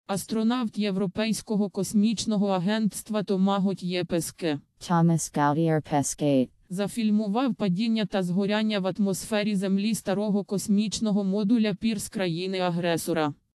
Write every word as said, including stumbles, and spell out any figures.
Астронавт Європейського космічного агентства Томагот Єпеске Thomas Gautier Pesquet зафільмував падіння та згоряння в атмосфері Землі старого космічного модуля Пірс країни-агресора.